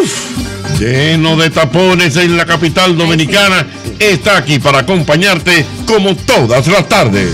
lleno de tapones en la capital dominicana, está aquí para acompañarte como todas las tardes.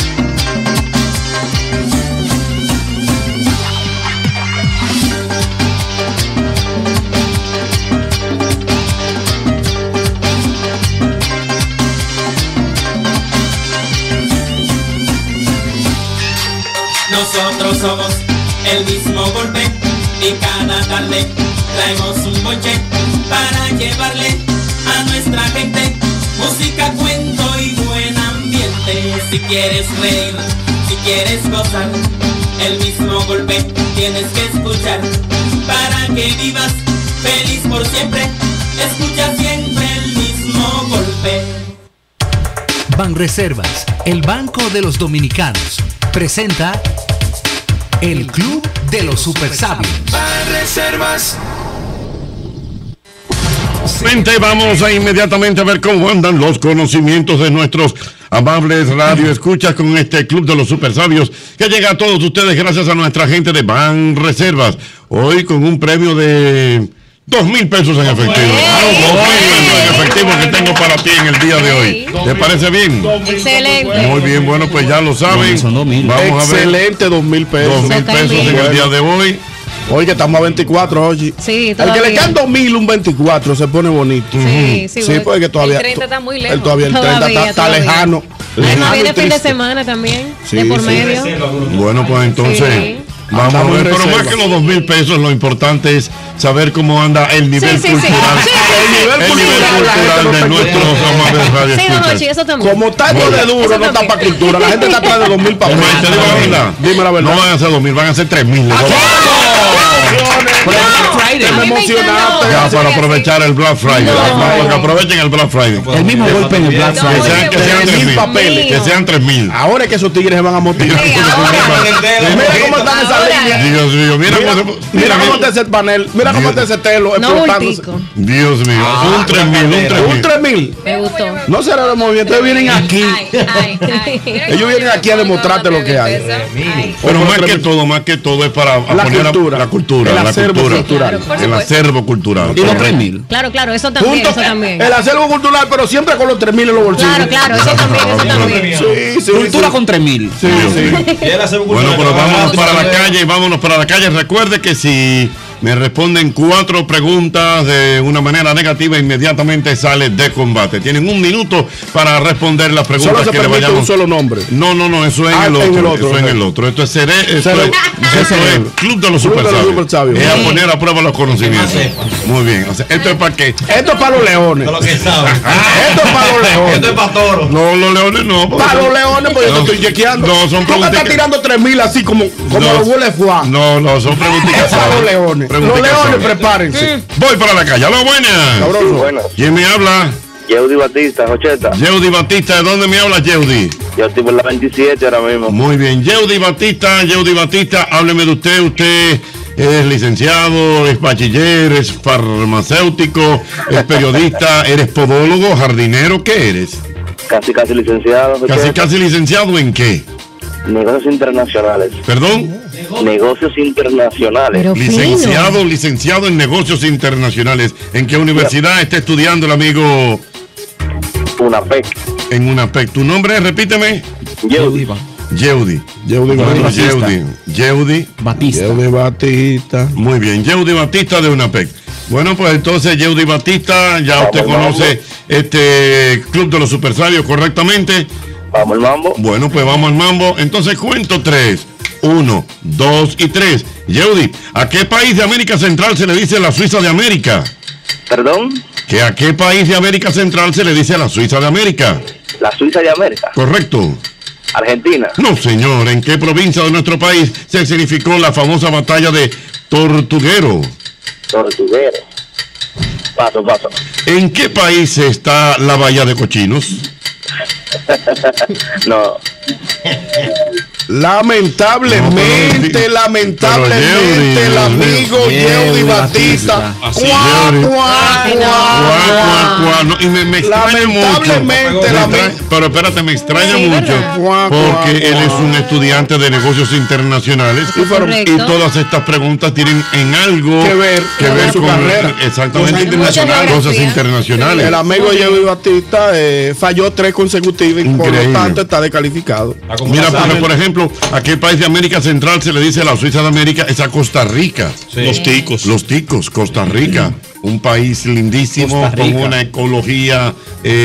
Nosotros somos el mismo golpe y cada tarde traemos un bonche para llevarle a nuestra gente música, cuento y buen ambiente. Si quieres reír, si quieres gozar, el mismo golpe tienes que escuchar para que vivas feliz por siempre. Escucha siempre el mismo golpe. Banreservas, el banco de los dominicanos, presenta el Club de los Supersabios. Banreservas. Vamos a inmediatamente a ver cómo andan los conocimientos de nuestros amables radioescuchas con este Club de los Supersabios que llega a todos ustedes gracias a nuestra gente de Banreservas. Hoy con un premio de 2,000 pesos en efectivo. 2,000 pesos en efectivo que tengo para ti en el día de hoy. ¿Te parece bien? Excelente. Muy bien, bueno, pues ya lo saben. Vamos a ver. Excelente, 2,000 pesos. 2,000 pesos en el día de hoy. Oye, que estamos a 24, oye. Sí, el que le quedan 2,000, un 24, se pone bonito. Sí, sí, sí, porque todavía. El 30 está muy lejos. El 30 está lejano. Además viene fin de semana también, sí, de por sí. medio. Bueno, pues entonces. Sí. Vamos a ver, pero más que los 2,000 pesos, lo importante es saber cómo anda el nivel cultural. El nivel cultural de nuestros amables radioescuchas. Sí, eso también. Como tanto de duro, no está para cultura. La gente está atrás de 2,000 para Te digo la verdad. Dime la verdad. No van a ser 2,000, van a ser 3,000. Me emocionaste. Ya, para aprovechar el Black Friday. Para que aprovechen el Black Friday. El mismo golpe en el Black Friday. Que sean 3,000. Que sean 3,000. Ahora es que esos tigres se van a motivar. Mira cómo están esas líneas. Dios mío, mira cómo está ese panel. Mira cómo está ese telo explotándose. Dios mío, un 3,000. Un 3,000. Me gustó. No será de movimiento, ellos vienen aquí. Ellos vienen aquí a demostrarte lo que hay. Pero más que todo es para poner la cultura. El acervo cultural. El acervo cultural. Y los 3,000. Claro, eso también, eso también. El acervo cultural, pero siempre con los 3,000 en los bolsillos. Claro, eso también. Sí, Cultura con 3,000. Sí. Bueno, pero vámonos para la calle. Recuerde que si me responden 4 preguntas de una manera negativa, inmediatamente sale de combate. Tienen 1 minuto para responder las preguntas. Solo se que le permite vayamos. un solo nombre. No, eso es en el otro. Eso es en el otro. Esto es Club de los Supersabios. Es a poner a prueba los conocimientos. Muy bien. O sea, ¿esto es para qué? Esto es para los leones. Lo que saben. Esto es para los leones. Esto es para toros. No, los leones no. Para los leones, pues yo te estoy chequeando. No, son preguntas. Tú me estás tirando 3,000 así como los huele fuá. No, son preguntas. Es para los leones. Los leones, prepárense. Voy para la calle. ¡Hola, buenas! Sabroso. Buenas. ¿Quién me habla? Yeudi Batista, Jocheta. Yeudi Batista, ¿de dónde me habla Yeudi? Yo estoy por la 27 ahora mismo. Muy bien, Yeudi Batista, hábleme de usted. Usted es licenciado, es bachiller, es farmacéutico, es periodista, eres podólogo, jardinero, ¿qué eres? Casi licenciado. Casi licenciado ¿en qué? Negocios internacionales. ¿Perdón? Negocios internacionales. Pero Licenciado en negocios internacionales. ¿En qué universidad está estudiando el amigo? UNAPEC. En UNAPEC. ¿Tu nombre? Repíteme. Yeudi. Yeudi Batista. Muy bien, Yeudi Batista de UNAPEC. Bueno, pues entonces Yeudi Batista, ya usted conoce este Club de los Supersabios correctamente. Vamos al mambo. Bueno, pues vamos al mambo. Entonces cuento 3. 1, 2 y 3. Yeudi, ¿a qué país de América Central se le dice la Suiza de América? ¿Perdón? ¿Que a qué país de América Central se le dice la Suiza de América? La Suiza de América. Correcto. Argentina. No, señor. ¿En qué provincia de nuestro país se significó la famosa batalla de Tortuguero? Tortuguero. Paso. ¿En qué país está la Bahía de Cochinos? No. Lamentablemente, el amigo Yeudi Batista. Y me extraña mucho. Pero espérate, me extraña mucho porque él es un estudiante de negocios internacionales y todas estas preguntas tienen en algo que ver con su carrera. Exactamente, cosas internacionales. El amigo Yeudi Batista falló 3 consecutivas y por lo tanto está descalificado. Mira, porque por ejemplo, aquel país de América Central se le dice la Suiza de América, es a Costa Rica. Sí. Los ticos, Costa Rica. Un país lindísimo con una ecología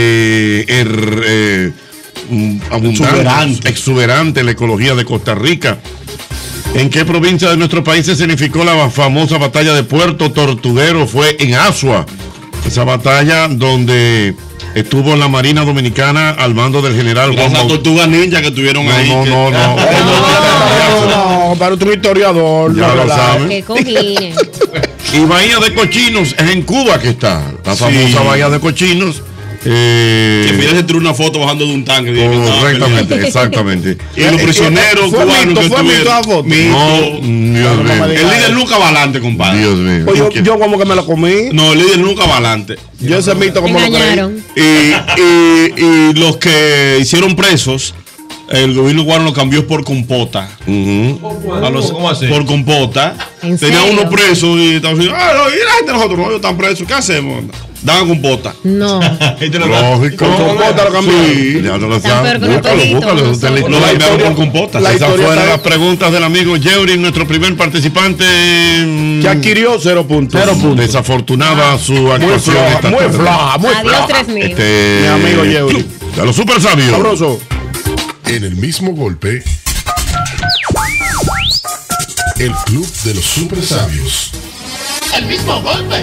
abundante, exuberante, la ecología de Costa Rica. ¿En qué provincia de nuestro país se significó la famosa batalla de Puerto Tortuguero? Fue en Asua. Esa batalla donde estuvo la Marina Dominicana al mando del general Juan Bautista. Tortuga ninja que tuvieron ahí. No, para otro historiador. Ya lo saben. Qué cojines. Y Bahía de Cochinos es en Cuba que está. La famosa Bahía de Cochinos. Que mira se tiró una foto bajando de un tanque. Correctamente, exactamente. Y los prisioneros cubanos que estuvieron. El líder nunca va adelante, compadre. Dios mío. Pues yo como que me lo comí. No, el líder nunca va adelante. Yo ese mito como lo creí. Y los que hicieron presos, el gobierno cubano lo cambió por compota. ¿Cómo así? Por compota. Tenía unos presos y estaban diciendo, y la gente de nosotros no, ellos están presos, ¿qué hacemos? Daban compota. No. Lógico. Compota lo cambió. Sí, ya lo saben. Búscalo. Lo cambiaron por compota. Esas fueron las preguntas del amigo Yeuri, nuestro primer participante. Que adquirió 0 puntos. Desafortunada su actuación. Muy floja. Adiós 3000. Mi amigo Yeuri. De los super sabios. Sabroso. En el mismo golpe, el club de los super sabios. El mismo golpe.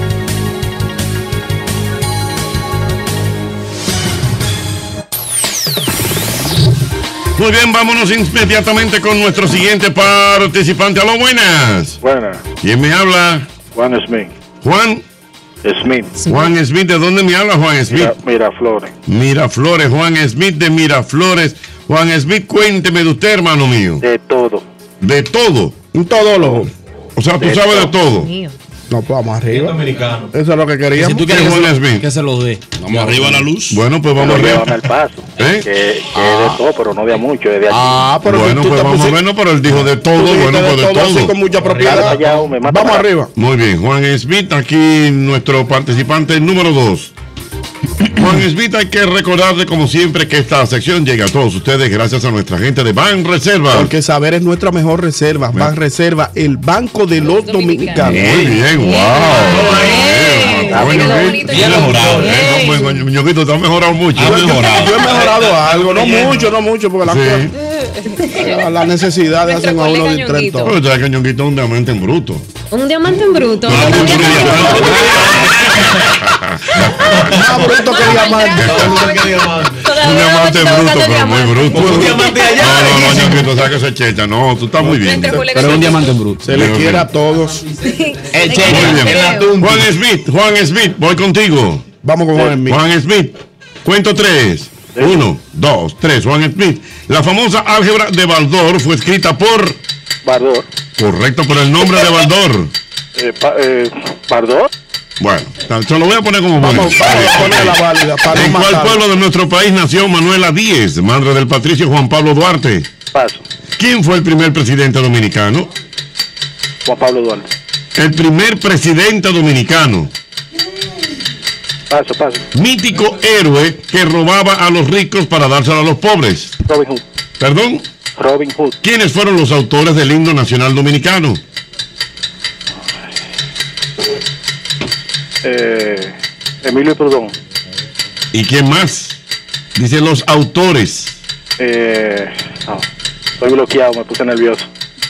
Muy bien, vámonos inmediatamente con nuestro siguiente participante. ¡Aló, buenas! Buenas. ¿Quién me habla? Juan Smith. Juan Smith. Juan Smith, ¿de dónde me habla Juan Smith? Miraflores. Miraflores, Juan Smith de Miraflores. Juan Smith, cuénteme de usted, hermano mío. De todo. ¿De todo? Un todólogo. O sea, tú sabes de todo. No, pues vamos arriba. Americano. Eso es lo que queríamos. Si tú quieres Juan Smith, que se lo dé. Vamos arriba a la luz. Bueno, pues vamos arriba. El paso. Que es de todo, pero no de mucho, es de aquí. Pero bueno, pues vamos a verlo, pero él dijo de todo. Bueno, pues de todo. Así con mucha propiedad. Vamos arriba. Muy bien, Juan Smith, aquí nuestro participante número 2. Juan Smith, hay que recordarle como siempre que esta sección llega a todos ustedes gracias a nuestra gente de Banreservas. Porque saber es nuestra mejor reserva. Banreservas, el banco de los dominicanos. Muy bien, wow. Bien mejorado. Ñoquito, te has mejorado mucho. Yo he mejorado algo, no mucho, porque las necesidades hacen a uno distraer todo. Pero tú sabes que Ñoquito es un diamante en bruto. Un diamante en bruto. Más bruto que diamante. Un diamante bruto, pero muy bruto. Un diamante allá. No, Ñoquito, sabes que eso es checha. No, tú estás muy bien. Pero es un diamante en bruto. Se le quiere a todos. Muy bien. Juan Smith, voy contigo. Vamos con Juan Smith. Juan Smith, cuento 3. 1, 2, 3. Juan Smith. La famosa álgebra de Baldor fue escrita por... Bardor. Correcto, por el nombre de Baldor. ¿Bardor? Bueno, se lo voy a poner como bueno. Vamos a ponerla válida. ¿En cuál pueblo de nuestro país nació Manuela Díez, madre del patricio Juan Pablo Duarte? Paso. ¿Quién fue el primer presidente dominicano? Juan Pablo Duarte. El primer presidente dominicano. Paso. Mítico héroe que robaba a los ricos para dárselo a los pobres. Robin Hood. ¿Perdón? Robin Hood. ¿Quiénes fueron los autores del himno nacional dominicano? Emilio Prudón. ¿Y quién más? Dice los autores. Estoy bloqueado, me puse nervioso.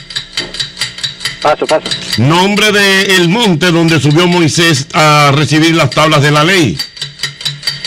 Paso. Nombre de el monte donde subió Moisés a recibir las tablas de la ley.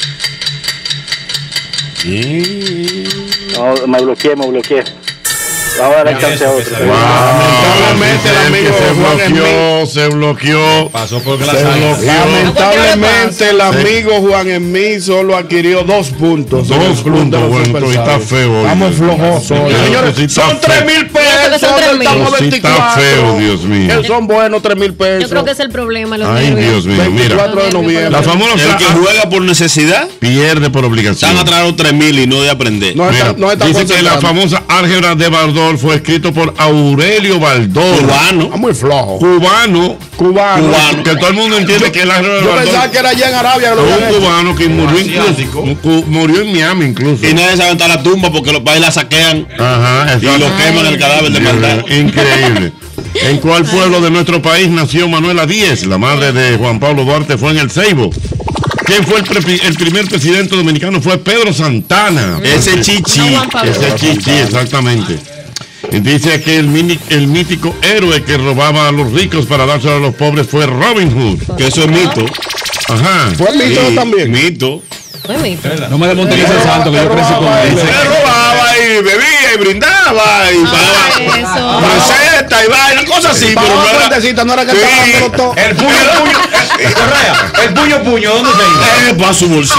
No, me bloqueé. Vamos a dar chance a otro. Lamentablemente el amigo Juan se bloqueó. Pasó por Lamentablemente el amigo Juan Emí solo adquirió 2 puntos. 2 puntos, bueno, esto está feo. Estamos flojosos hoy. Señores, son 3,000 pesos. Estamos 24. Está feo, Dios mío. Que son buenos 3,000 pesos. Yo creo que es el problema. Los Ay, nervios. Dios mío, mira. 24 de noviembre. La famosa El que juega por necesidad pierde por obligación. están atrás los 3,000 y no de aprender. No Mira, está, no está dice que la concentrando. famosa álgebra de Baldor fue escrito por Aurelio Baldor. Cubano. Está muy flojo. Cubano. Cubano. Que todo el mundo entiende que el álgebra de Yo Baldor pensaba que era allá en Arabia. Que lo fue habían un hecho. cubano que murió murió en Miami incluso. Y nadie sabe dónde está la tumba porque los países la saquean Ajá, y lo queman el cadáver de maldad. Increíble. ¿En cuál pueblo de nuestro país nació Manuela Díez? La madre de Juan Pablo Duarte fue en El Ceibo. ¿Quién fue el primer presidente dominicano? Fue Pedro Santana. Ese chichi. No, Juan Pablo. Ese chichi, exactamente. Dice que el mítico héroe que robaba a los ricos para dárselo a los pobres fue Robin Hood. Que eso es mito. Ajá. Fue mito también. Mito. Fue mito. No me desmonten ese santo que yo crecí con él. Se robaba y bebía y brindaba y pagaba Eso. receta y vaina, cosas así, pero no era. Fuentecita, no era que Sí. estaba dándolo todo. El puño, ¿dónde se iba? Para su bolsillo.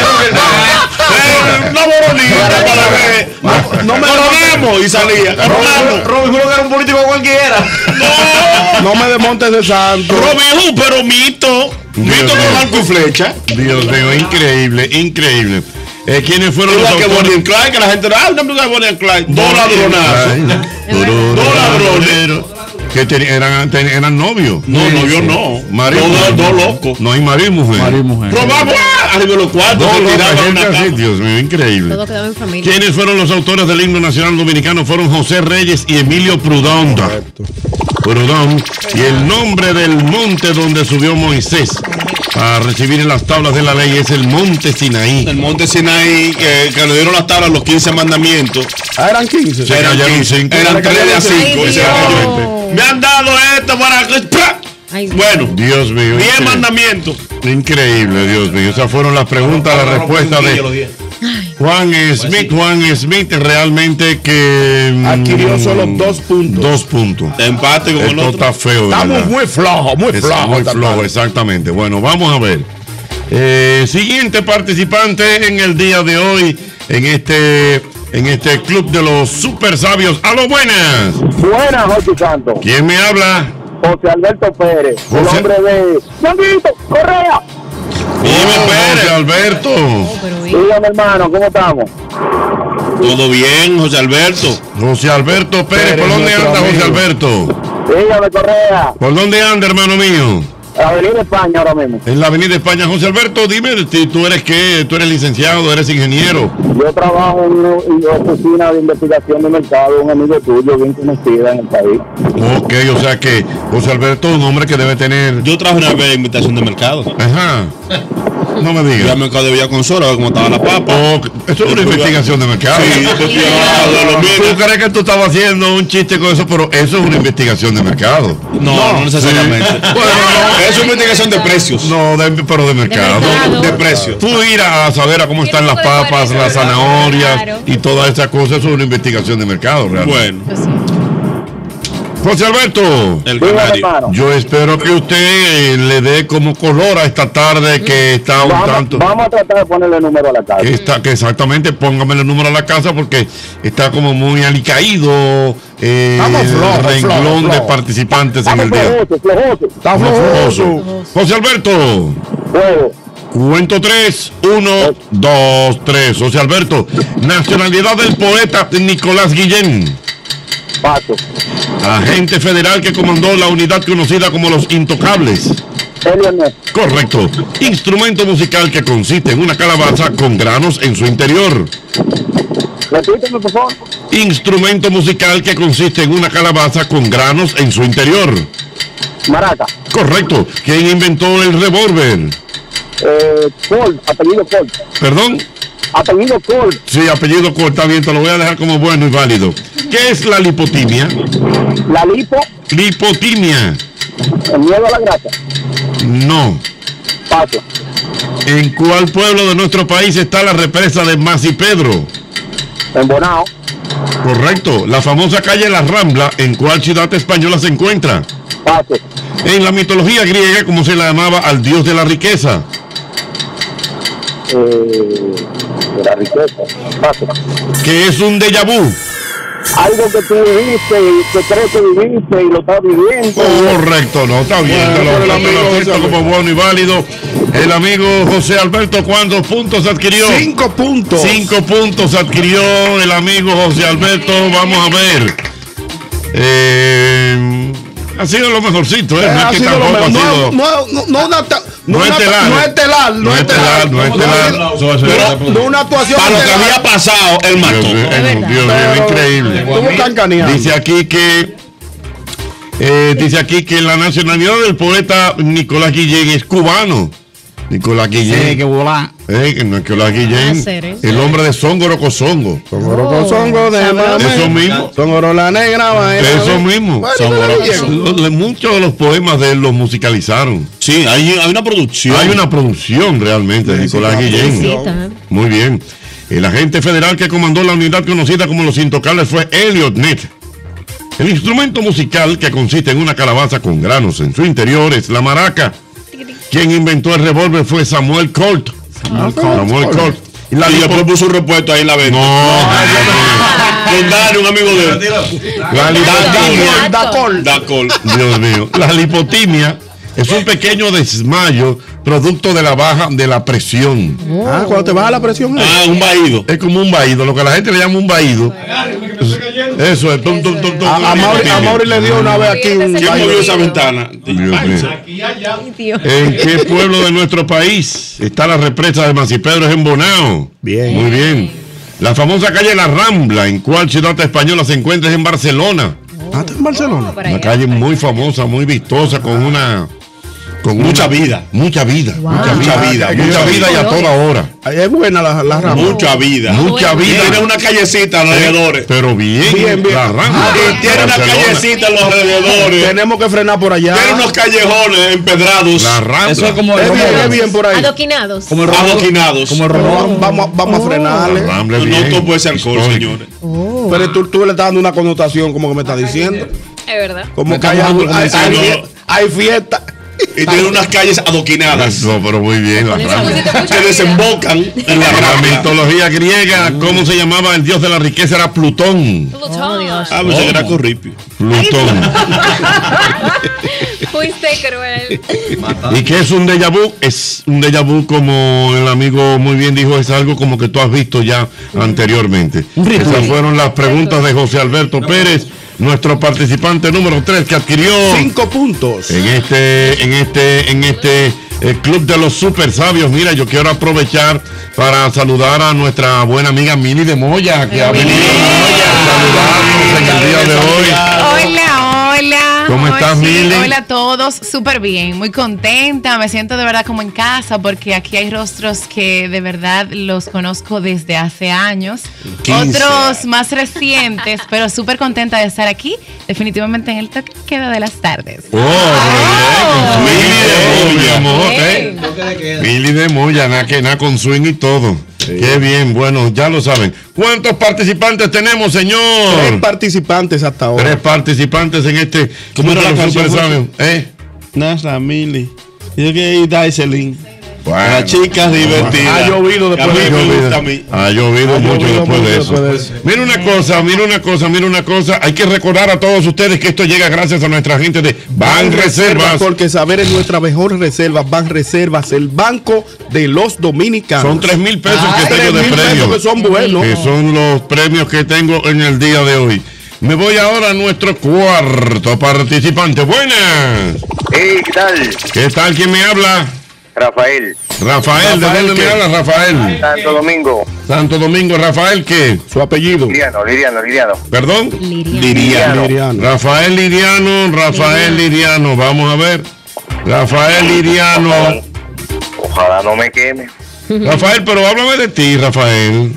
Una boronita para ver. No me coronamos y salía. Coronamos. Robin Hood era un político cualquiera. No me desmontes de santo. Robin Hood, pero mito. Mito con arco y flecha. Dios mío, increíble, increíble. ¿Quiénes fueron los Igual que autores? Bonnie and Clyde, que la gente no habla de Bonnie and Clyde. Dos ladronazos. Dos ladrones. Que eran novios. No, novios no. Marido. Dos locos. No hay marido y mujer. Robamos arriba de los cuartos. Dos se locos, tiraban gente una así, cama. Dios mío, increíble. Todo quedaba en familia. ¿Quiénes fueron los autores del himno nacional dominicano? Fueron José Reyes y Emilio Prudón. Prudón. Y el nombre del monte donde subió Moisés a recibir las tablas de la ley es el monte Sinaí. El monte Sinaí, que le dieron las tablas los 15 mandamientos. Eran 15. Se cayeron 5. Eran 3 de a 5. Ay, Dios. Me han dado esto para que. Ay, Bueno, Dios mío. 10 increíble. mandamientos. Increíble, Dios mío. Esas fueron las preguntas, las respuestas de Juan Smith. Juan Smith realmente que Adquirió solo 2 puntos. 2 puntos. De empate con el Esto otro. está feo. de Estamos verdad. muy flojos, muy Es flojos. muy flojo, exactamente. Bueno, vamos a ver. Siguiente participante en el día de hoy en este club de los super sabios. ¡A lo buenas! Buenas, José Santos. ¿Quién me habla? José Alberto Pérez, el José- hombre de Ñonguito, Correa. José Alberto. pero bien. Dígame, hermano, ¿cómo estamos? Todo bien, José Alberto. José Alberto Pérez. ¿Por dónde nuestro anda José amigo. Alberto? Dígame, Correa. ¿Por dónde anda, hermano mío? Avenida España ahora mismo. En la Avenida España. José Alberto, dime, ¿tú eres qué? ¿Tú eres licenciado? ¿Eres ingeniero? Yo trabajo en una oficina de investigación de mercado, un amigo tuyo bien conocido en el país. Ok, o sea que José Alberto es un hombre que debe tener... Yo traje una vez invitación de mercado. Ajá. No me Fui al digas. mercado de Villaconsola a ver cómo estaba la papa. Eso es una investigación de mercado. Sí, después fui a los ¿Tú míos. crees que tú estabas haciendo un chiste con eso? Pero eso es una investigación de mercado. No necesariamente. Bueno, Es una investigación de precios. no, pero de mercado. mercado. De precios. Tú ir a saber a cómo están las papas, las zanahorias y todas esas cosas, eso es una investigación de mercado, realmente. Bueno, José Alberto, el Dígame, canario. hermano. yo espero que usted le dé como color a esta tarde que está un tanto... Vamos a tratar de ponerle número a la casa. Que exactamente, póngame el número a la casa porque está como muy alicaído Estamos el flojos, renglón flojos, de flojos. participantes en Estamos el día. flojosos, flojosos. Está Flojoso. flojoso. José Alberto, Juego. cuento 3, 1, 2, 3. José Alberto, nacionalidad del poeta Nicolás Guillén. Paso. Agente federal que comandó la unidad conocida como los Intocables. Elio Ernesto. Correcto. Instrumento musical que consiste en una calabaza con granos en su interior. Repíteme, por favor. Instrumento musical que consiste en una calabaza con granos en su interior. Maraca. Correcto. ¿Quién inventó el revólver? Paul, apellido Paul. ¿Perdón? Apellido Paul. Sí, apellido corta bien, te lo voy a dejar como bueno y válido. ¿Qué es la lipotimia? La lipo, Lipotimia. el miedo a la grasa. No. Paso. ¿En cuál pueblo de nuestro país está la represa de Masipedro? En Bonao. Correcto. La famosa calle La Rambla, ¿en cuál ciudad española se encuentra? Paso. En la mitología griega, ¿cómo se le llamaba al dios de la riqueza? De la riqueza. Paso. ¿Qué es un déjà vu? Algo que tú viviste y que crees que viviste y lo estás viviendo. Correcto, no, está bien. Te lo acepto como bueno y válido. El amigo José Alberto, ¿cuántos puntos adquirió? 5 puntos. 5 puntos adquirió el amigo José Alberto. Vamos a ver. Ha sido lo mejorcito, ¿eh? No es que tampoco ha sido. No es telar. No una actuación. Para lo que había pasado, el mató. Dios mío, increíble. Dice aquí que la nacionalidad del poeta Nicolás Guillén es cubano. Nicolás Guillén. Sí, que volá. Nicolás Guillén, el hombre de Songoro Cosongo. Songoro Cosongo de eso mismo. Songoro la negra. Eso mismo. Muchos de los poemas de él los musicalizaron. Sí, hay una producción. Hay una producción realmente de Nicolás Guillén. Muy bien. El agente federal que comandó la unidad conocida como los Intocables fue Elliot Nett. El instrumento musical, que consiste en una calabaza con granos en su interior, es la maraca. Quien inventó el revólver fue Samuel Colt. Samuel Colt. Y después puso un repuesto ahí en la venta. Con Dani, un amigo de él. Dacol. Dios mío. La lipotimia es un pequeño desmayo producto de la presión. Cuando te baja la presión. Un vaído. Es como un vaído, lo que la gente le llama un vaído. Eso es. A Mauri le dio una vez aquí un ¿Quién movió esa ventana? ¿En qué pueblo de nuestro país está la represa de Masipedro? Es en Bonao. Bien. Muy bien. La famosa calle La Rambla, ¿en cuál ciudad española se encuentra? Es en Barcelona. ¿Está en Barcelona? Una calle muy famosa, muy vistosa, con mucha vida. Mucha vida y a toda hora. Es buena la Rambla. Mucha vida. Tiene una callecita alrededor. Pero bien. La Rambla. Tiene una callecita a los alrededores. Tenemos que frenar por allá. Tiene unos callejones empedrados. La Rambla. Eso es como es bien por ahí. Adoquinados. Como el Rodón. Vamos a frenarle. La Rambla No todo puede ser alcohol, señores. Pero tú le estás dando una connotación como que me estás diciendo. Es verdad. Como que hay fiesta. Y tiene unas calles adoquinadas. No, pero muy bien, la Rambla. Que desembocan en la La Rambla. mitología griega, ¿cómo se llamaba el dios de la riqueza? Era Plutón. Pues era Corripio. Plutón. Fuiste cruel. ¿Y qué es un déjà vu? Es un déjà vu, como el amigo muy bien dijo, es algo como que tú has visto ya anteriormente. Esas fueron las preguntas de José Alberto Pérez, nuestro participante número 3, que adquirió 5 puntos en este Club de los Super Sabios. Mira, yo quiero aprovechar para saludar a nuestra buena amiga Mili de Moya, que ha venido a saludarnos en el día de hoy. Hola. ¿Cómo estás, Mili? Hola a todos, súper bien, muy contenta, me siento de verdad como en casa porque aquí hay rostros que de verdad los conozco desde hace años, 15. Otros más recientes, pero súper contenta de estar aquí, definitivamente en el toque queda de las tardes. Mili de Moya, nada con swing y todo. Sí. Qué bien, bueno, ya lo saben. ¿Cuántos participantes tenemos, señor? 3 participantes hasta ahora. 3 participantes en este. ¿Cómo era la canción? No es la Mili. Yo que Daiselin. Bueno, la chica divertida. Ha llovido después de eso. Ha llovido mucho después de eso. Mira una cosa. Hay que recordar a todos ustedes que esto llega gracias a nuestra gente de Banreservas. Porque saber es nuestra mejor reserva. Banreservas, el banco de los dominicanos. Son 3,000 pesos que tengo de premio. Que son buenos. Que son los premios que tengo en el día de hoy. Me voy ahora a nuestro cuarto participante. Buenas. Hey, ¿qué tal? ¿Qué tal? ¿Quién me habla? Rafael, ¿de dónde me habla, Rafael? Santo Domingo. Santo Domingo, Rafael, ¿qué? Su apellido. Liriano. ¿Perdón? Liriano. Rafael Liriano, vamos a ver. Rafael Liriano. Ojalá no me queme. Rafael, pero háblame de ti, Rafael.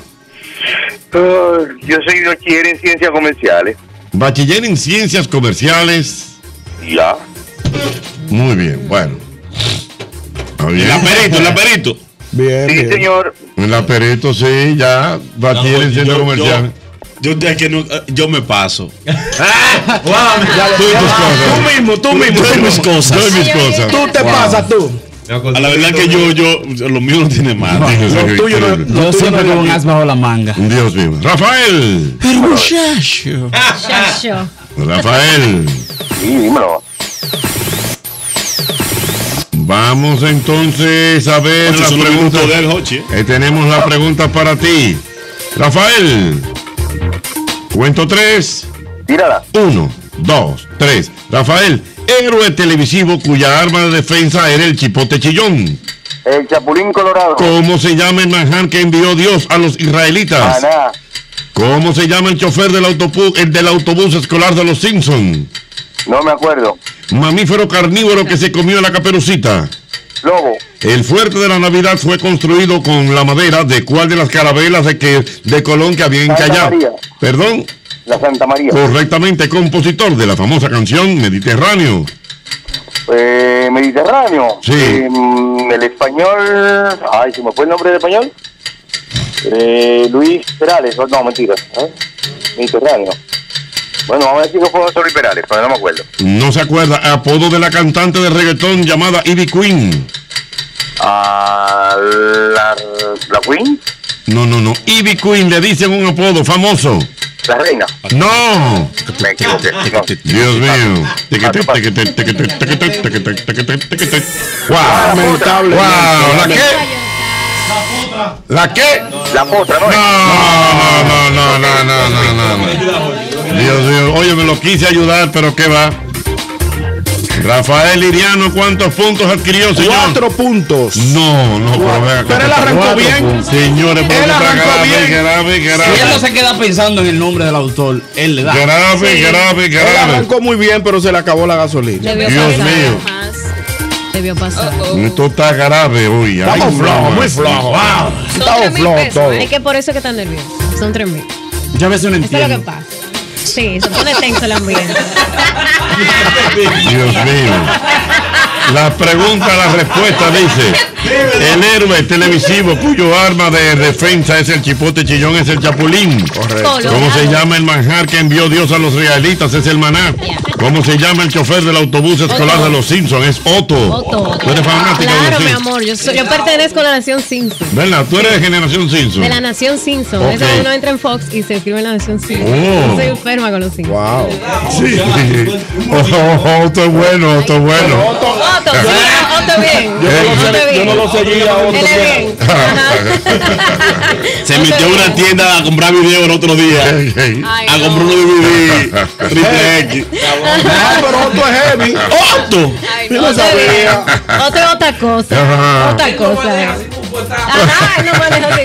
Yo soy bachiller en ciencias comerciales. Bachiller en ciencias comerciales. Ya. Muy bien, bueno. El aperito. Bien, sí, bien. Señor. El aperito, sí, ya. Bachiller en ciencias comerciales. Yo me paso. Tú mismo. Mis cosas. Tú te pasas tú. A la verdad que yo lo mío no tiene más. Yo siempre con un as bajo la manga. Dios mío. Rafael. Pero muchacho. Rafael. Sí, dímelo. Vamos entonces a ver las preguntas. Tenemos la pregunta para ti. Rafael. Cuento 3. Tírala. 1, 2, 3. Rafael, héroe televisivo cuya arma de defensa era el chipote chillón. El Chapulín Colorado. ¿Cómo se llama el manjar que envió Dios a los israelitas? Maná. ¿Cómo se llama el chofer del autobús escolar de los Simpsons? No me acuerdo. Mamífero carnívoro que se comió la Caperucita. Lobo. El fuerte de la Navidad fue construido con la madera de cuál de las carabelas de Colón que había en Santa Callao. María. ¿Perdón? La Santa María. Correctamente, compositor de la famosa canción Mediterráneo. Mediterráneo. Sí. El español. Ay, ¿se me fue el nombre de español? Luis Perales. No, mentira. Mediterráneo. Bueno, vamos a decir que fue Luis Perales, pero no me acuerdo. No se acuerda. Apodo de la cantante de reggaetón llamada Ivy Queen. ¿La Queen? No. Ivy Queen le dicen un apodo famoso. La reina. No. Me equivoqué. No. Dios mío. Wow. Lamentable. Wow. ¿La qué? ¿La qué? La potra, ¿no? No. Dios mío. Oye, me lo quise ayudar, pero ¿qué va? Rafael Iriano, ¿cuántos puntos adquirió, señor? 4 puntos. No, pero vea. Pero él arrancó bien. Señores, porque él arrancó bien. Grave. Si él no se queda pensando en el nombre del autor, él le da. Grave. Él arrancó muy bien, pero se le acabó la gasolina. Dios mío. Debió pasar. Esto está grave hoy. Estamos flojos, muy flojos. Estamos flojos todos. Es que por eso que están nerviosos. Son 3,000. Yo a veces no Eso es lo que entiendo. pasa. Sí, se pone tenso el ambiente. Dios mío. La pregunta, la respuesta dice: el héroe televisivo cuyo arma de defensa es el chipote chillón es el chapulín. Correcto. ¿Cómo se llama el manjar que envió Dios a los israelitas? Es el maná. ¿Cómo se llama el chofer del autobús escolar de los Simpsons? Es Otto. ¿Tú eres fanática de los Claro, mi Simpsons? amor. Yo pertenezco a la Nación Simpson. ¿Verdad? Tú eres de generación Simpson. De la Nación Simpson. Ok. Eso uno entra en Fox y se escribe en la Nación Simpson. Oh. Yo soy enferma con los Simpsons. Wow. Sí. Otto es bueno, Otto es bueno. Otto bien. Yo no lo seguía. Él es bien. Se metió a una tienda a comprar video el otro día. A comprar unos DVD triple X. Pero Otto es heavy. ¡Otto! Yo no sabía. Otra es otra cosa. Ajá. Otra cosa. Ajá, no maneja así.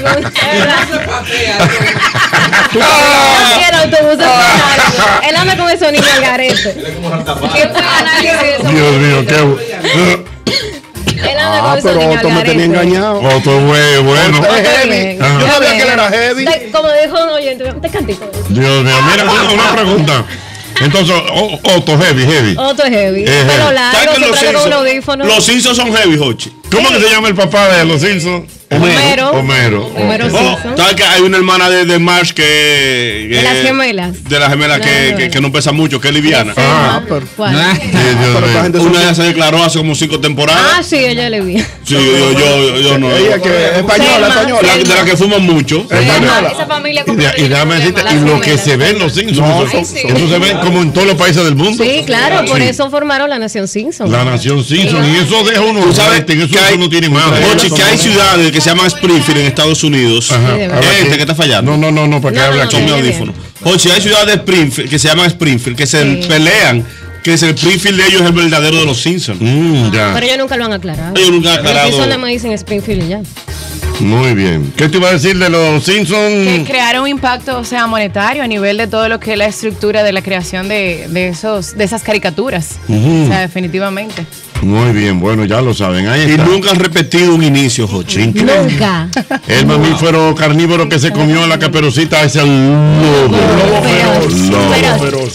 Yo quiero autobuses. Él anda con esos niños al garete. ¿Qué fue análisis? Dios mío, qué Él anda con esos Pero niños Otto al me tenía garete. engañado. Otto es bueno. Otto es heavy. Ajá. Yo sabía que él era heavy. Como dijo un oyente, te cantito. Dios mío, mira, una pregunta. Entonces, Otto, heavy. Otto es heavy. Ejé. Pelo ¿Sabes largo, que se trae con un audífono. los Simpsons son heavy, Hochi? ¿Cómo que se llama el papá de los Simpsons? Homero. Homero. Homero Simpson. ¿Sabes que hay una hermana de Marsh que De las gemelas. de las gemelas que no pesa mucho, que es liviana? pero. ¿Cuál? Sí, Dios Pero esta mío. gente Una de ellas se declaró hace como 5 temporadas. Ah, sí, ella le vi. Sí, yo no. Ella que es española, La- de la que fuman mucho. Esa familia Y déjame decirte, y lo que se ve en los Simpsons, eso se ve como en todos los países del mundo. Sí, claro, por Sí. eso formaron la Nación Simpson. La Nación Simpson, y eso deja uno. Tú sabes en eso que hay- no tiene madre. Hochi, que hay ciudades que se llaman Springfield en Estados Unidos. Ajá. Sí, de verdad. Que está fallando. No, para que No, hable no, aquí. Son mi Bien, audífono. Oye, hay ciudades de Springfield que se llaman Springfield, que se Sí. pelean, que es el Springfield de ellos es el verdadero de los Simpsons. Ya. Pero ellos nunca lo han aclarado. Ellos nunca han Los aclarado. Simpson nada más dicen Springfield y ya. Muy bien. ¿Qué te iba a decir de los Que Simpsons? crear un impacto, o sea, monetario a nivel de todo lo que es la estructura de la creación de esas caricaturas. O sea, definitivamente. Muy bien, bueno, ya lo saben. Ahí Y está. nunca han repetido un inicio, Hochi. Nunca. El mamífero carnívoro que se comió la Caperucita es el lobo. Feroz. Lobo. Feroz. Pero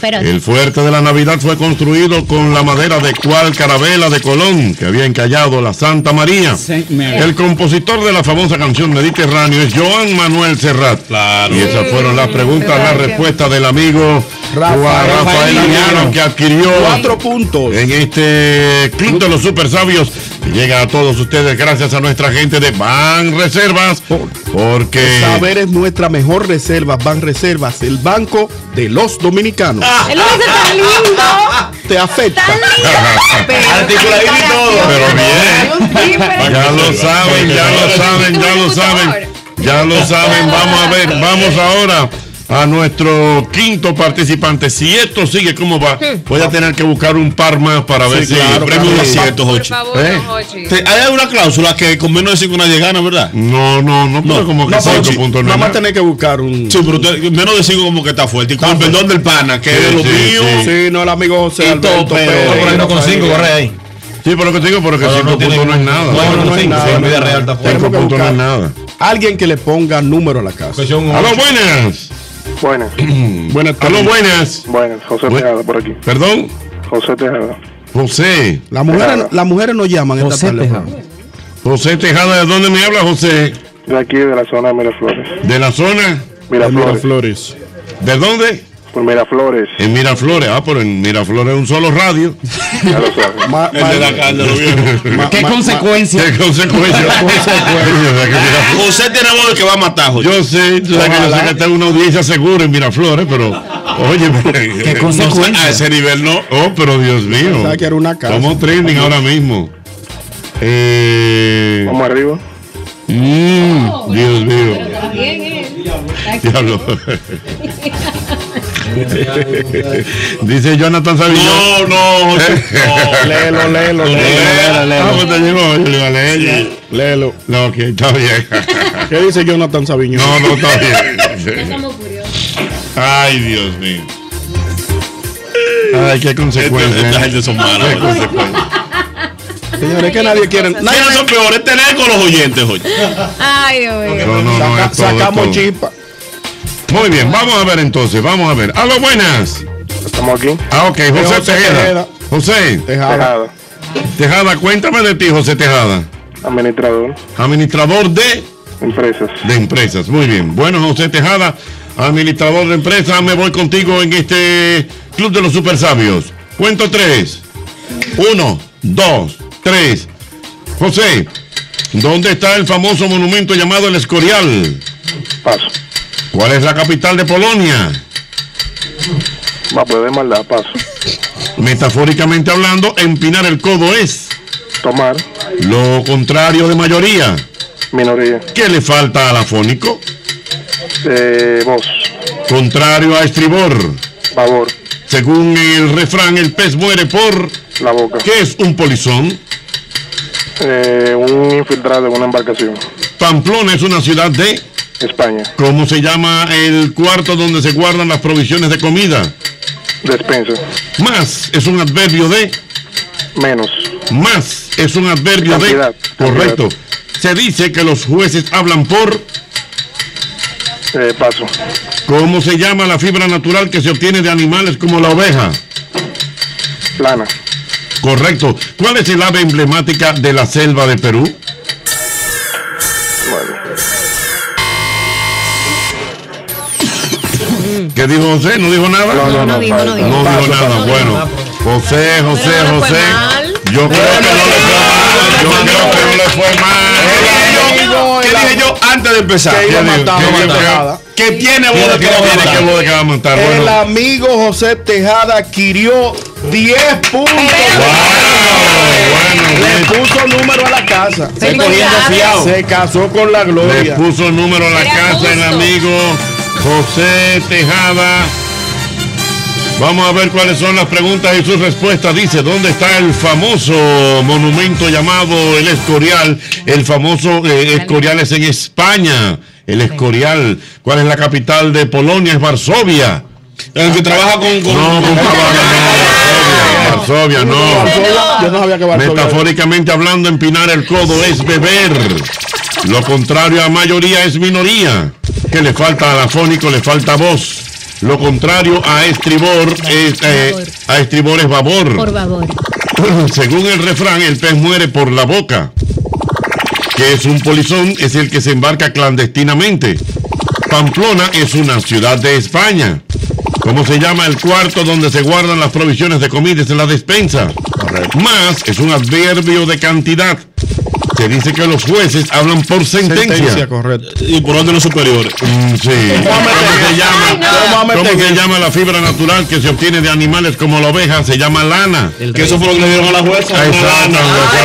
espérate. El fuerte de la Navidad fue construido con la madera de cual carabela de Colón, que había encallado la Santa María. El compositor de la famosa canción Mediterráneo es Joan Manuel Serrat. Claro. Y esas fueron las preguntas, la respuesta del amigo Rafael Liñano, que adquirió 4 puntos en este Club de los Super Sabios, que llega a todos ustedes gracias a nuestra gente de Banreservas, porque saber es nuestra mejor reserva. Banreservas, el banco de los dominicanos. El lunes está lindo. Te afecta. Articuladito y todo. Pero bien, ya lo saben, ya lo saben, ya lo saben, ya lo saben. Vamos a ver, vamos ahora a nuestro quinto participante. Si esto sigue como va, voy a tener que buscar un par más para ver si claro, premio de aciertos, Por Jochi. favor, don Jochi. ¿Hay alguna cláusula que con menos de 5 nadie gana, verdad? No, pero como que 5 puntos no Nada es más nada. tener que buscar un. Sí, pero menos de 5 como que está fuerte. Y con el perdón del pana, que es de los míos. Sí, no, el amigo José Alberto, Pero con 5, corre ahí. Sí, pero lo que te digo, pero que 5 puntos no es nada. No es nada. En vida real está fuerte. 5 puntos no es nada. Alguien que le ponga número a la casa. Aló, buenas. Buenas. Buenas Aló, tardes. buenas. Buenas, José Bu- Tejada por aquí. Perdón, José Tejada. José. Las mujeres no llaman esta tarde. José Tejada, ¿de dónde me habla, José? De aquí, de la zona de Miraflores. ¿De la zona? Miraflores. Flores. ¿De dónde? Por Miraflores. En Miraflores. Ah, pero en Miraflores es un solo radio. Ya lo sabes. El de la carne, lo viejo. ¿Qué consecuencia? ¿Qué consecuencia? José tiene voz de que va a matar, Jochi. Yo sé, tú sabes que yo sé que está una audiencia segura en Miraflores, pero oye, ¿Qué consecuencia? A ese nivel no. Oh, pero Dios mío. Pensaba que era una casa. Somos trending ahora mismo. Vamos arriba. Dios mío. Diablo. Dice Jonathan Sabiñón. No, José. Léelo. Ah, pues te llegó, yo le iba a leer. Léelo. No, que está bien. ¿Qué dice Jonathan Sabiñón? No, está bien. Ay, Dios mío. Ay, qué consecuencias. Esta gente son malas. Qué consecuencias. Señores, que nadie quiere. ¿Quiénes son peores? Tener con los oyentes, Jochi. Ay, Dios mío. No, es todo, Sacamos es todo. chispa. Muy bien, vamos a ver entonces, vamos a ver. Aló, buenas. Estamos aquí. Ah, ok, José José Tejeda. Tejeda. José Tejada. Tejada, cuéntame de ti, José Tejada. Administrador. Administrador de Empresas. empresas. Muy bien. Bueno, José Tejada, administrador de empresas, me voy contigo en este Club de los Super Sabios. Cuento 3. 1, 2, 3. José, ¿dónde está el famoso monumento llamado el Escorial? Paso. ¿Cuál es la capital de Polonia? Va a poder maldad. Paso. Metafóricamente hablando, empinar el codo es Tomar. lo contrario de mayoría. Minoría. ¿Qué le falta al afónico? Voz. Contrario a estribor. Favor. Según el refrán, el pez muere por... La boca. ¿Qué es un polizón? Un infiltrado en una embarcación. Pamplona es una ciudad de... España. ¿Cómo se llama el cuarto donde se guardan las provisiones de comida? Despensa. Más es un adverbio de... Menos. Más es un adverbio Cantidad. de... Correcto. Se dice que los jueces hablan por... Paso. ¿Cómo se llama la fibra natural que se obtiene de animales como la oveja? Plana. Correcto. ¿Cuál es el ave emblemática de la selva de Perú? Bueno. ¿Qué dijo José? ¿No dijo nada? No dijo. No dijo nada. Bueno, José. Yo creo que no le fue mal. Yo creo que no le fue mal. ¿Qué dije yo antes de empezar? Que iba a matar, ¿Qué no dijo? Tejada. Que tiene voz de que va a Tiene que matar. voz de que va a montar. El Bueno. amigo José Tejada adquirió 10 puntos. Le puso número a la casa. Se casó con la Le gloria. puso número a la casa el amigo José Tejada. Vamos a ver cuáles son las preguntas y sus respuestas. Dice, ¿dónde está el famoso monumento llamado el Escorial? El famoso Escorial es en España. El Escorial. ¿Cuál es la capital de Polonia? Es Varsovia. El que trabaja con No, Varsovia, no. Yo no sabía que Varsovia. Metafóricamente hablando, empinar el codo es beber. Lo contrario a mayoría es minoría. ¿Qué le falta al afónico? Le falta voz. Lo contrario a estribor es babor. Por favor. Según el refrán, el pez muere por la boca. Que es un polizón, es el que se embarca clandestinamente. Pamplona es una ciudad de España. ¿Cómo se llama el cuarto donde se guardan las provisiones de comida? Es la despensa. Más es un adverbio de cantidad. Se dice que los jueces hablan por sentencia. Correcto. Y por órdenes superiores. Sí. ¿Cómo se llama la fibra natural que se obtiene de animales como la oveja? Se llama lana. Que eso fue lo que le dieron a la jueza. Exactamente.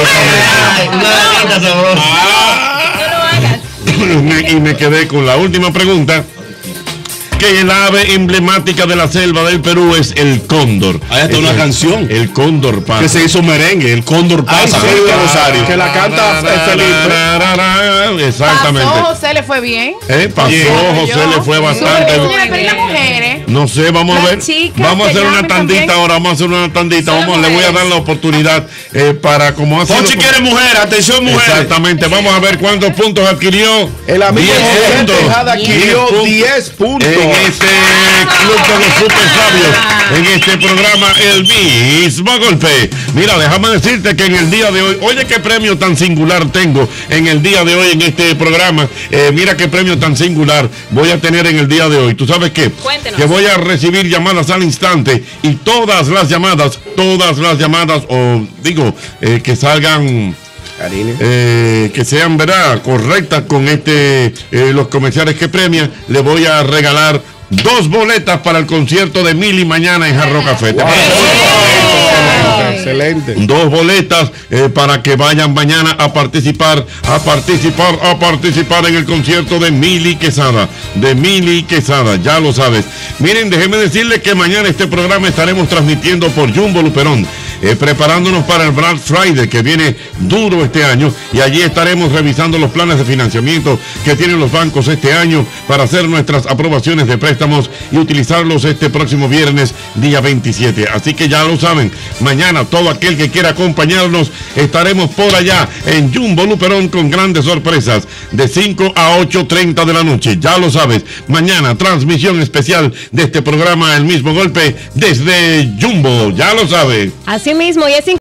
Y me quedé con la última pregunta. Que el ave emblemática de la selva del Perú es el cóndor. Ahí está una canción. El cóndor pasa. Que se hizo merengue, el cóndor pasa. Rosario. Que la canta Felipe. Exactamente. Pasó, José le fue bien. Pasó, José le fue bastante bien. Pero las mujeres. No sé, vamos a ver. chicas Vamos a que hacer una llamen tandita también. ahora. Vamos a hacer una tandita. Le voy a dar la oportunidad para como hace. Ponchi quiere mujer, atención mujer. Exactamente. Vamos a ver cuántos puntos adquirió. El amigo 10 José puntos. Tejada adquirió 10 puntos. En este club de los super sabios, en este programa El Mismo Golpe. Mira, déjame decirte que en el día de hoy, oye qué premio tan singular tengo en el día de hoy en este programa. Mira qué premio tan singular voy a tener en el día de hoy. ¿Tú sabes qué? Cuéntenos. Que voy a recibir llamadas al instante y todas las llamadas, o digo, que salgan... que sean, ¿verdad?, correctas con los comerciales que premian. Le voy a regalar 2 boletas para el concierto de Mili mañana en Jarro Café. ¿Te parece? Excelente. 2 boletas para que vayan mañana a participar en el concierto de Mili Quesada. Ya lo sabes. Miren, déjenme decirles que mañana este programa estaremos transmitiendo por Jumbo Luperón, preparándonos para el Black Friday que viene duro este año, y allí estaremos revisando los planes de financiamiento que tienen los bancos este año para hacer nuestras aprobaciones de préstamos y utilizarlos este próximo viernes, día 27. Así que ya lo saben, mañana todo aquel que quiera acompañarnos estaremos por allá en Jumbo Luperón con grandes sorpresas de 5 a 8:30 de la noche. Ya lo sabes, mañana transmisión especial de este programa El Mismo Golpe desde Jumbo. Ya lo sabes. Así mismo, y es